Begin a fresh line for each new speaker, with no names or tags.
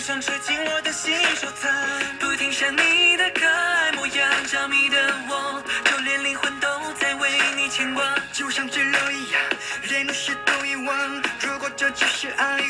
想吃进我的心收藏，不停想你的可爱模样，着迷的我，就连灵魂都在为你牵挂，
就像坠落一样，任何事都遗忘。如果这就是爱，